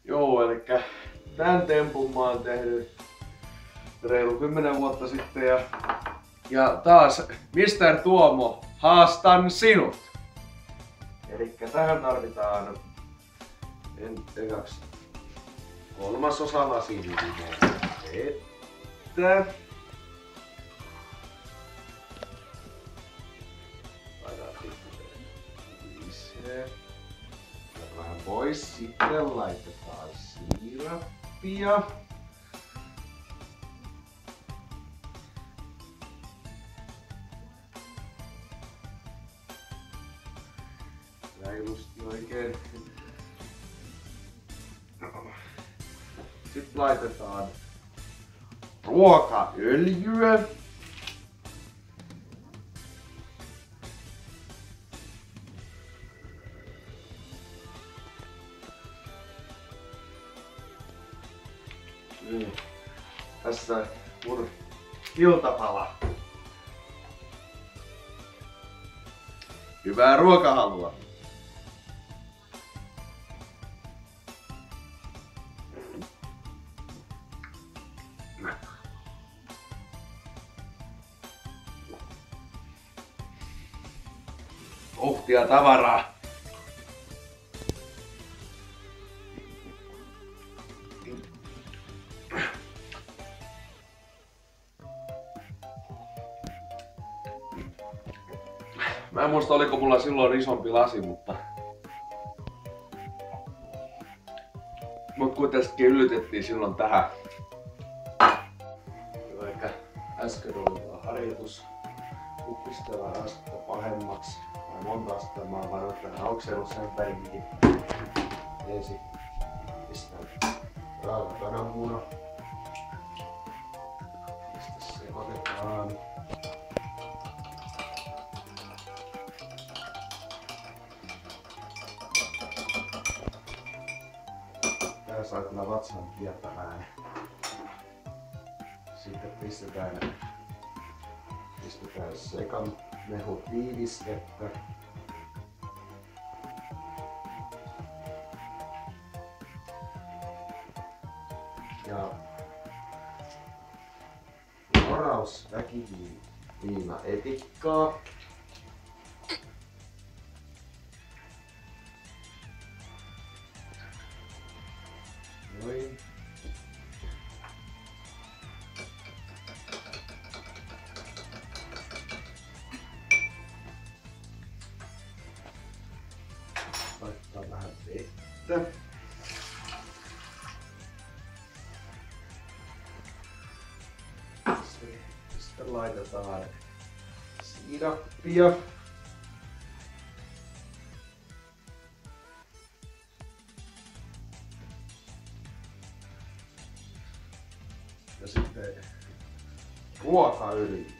Joo, elikkä tän tempun mä oon tehnyt reilu 10 vuotta sitten ja taas Mr. Tuomo, haastan sinut! Elikkä tähän tarvitaan ekaksi 1/3 lasilimeä vettä. Laitetaan pikkuisen lisää. Vähän pois, sitten laitetaan siirappia. Reilusti oikein. Sitten laitetaan ruokaöljyä. Niin. Tässä mun iltapala. Hyvää ruokahalua! Uhtia tavaraa! Mä en muista oliko mulla silloin isompi lasi, mutta kuitenkin yllytettiin silloin tähän. Eikä äsken oli vaan harjoitus kupistella astetta pahemmaksi. Tai monta astetta mä oon varannut tähän oksellut sen pärinkin. Ensin pistän raakakananmuna. Sitten sekoitetaan. Tää saa kyllä vatsan kiertämään. Sitten pistetään sekamehutiivistettä. Ja Oraus väkiviinaetikkaa. Noin. Laittaa vähän vettä. Sitten laitetaan siirappia. Ja sitten ruokaöljyä.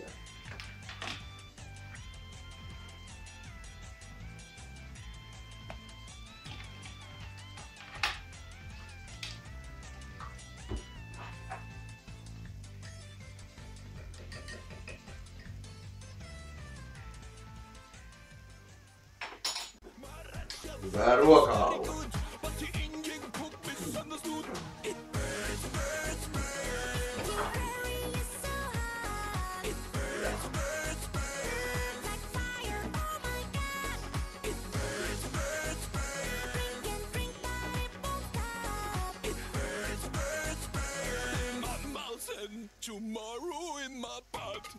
Hyvää ruokahalua! Tomorrow in my butt.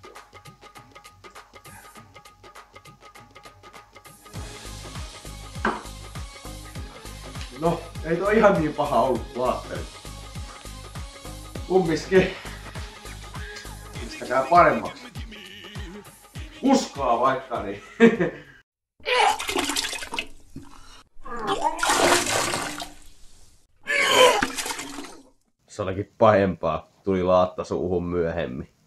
No, ei toi ihan niin paha ollut kuin ajattelin. Kumminkin. Pistäkää paremmaksi. Uskaa vaikka niin. Se olikin pahempaa. Tuli laatta suuhun myöhemmin.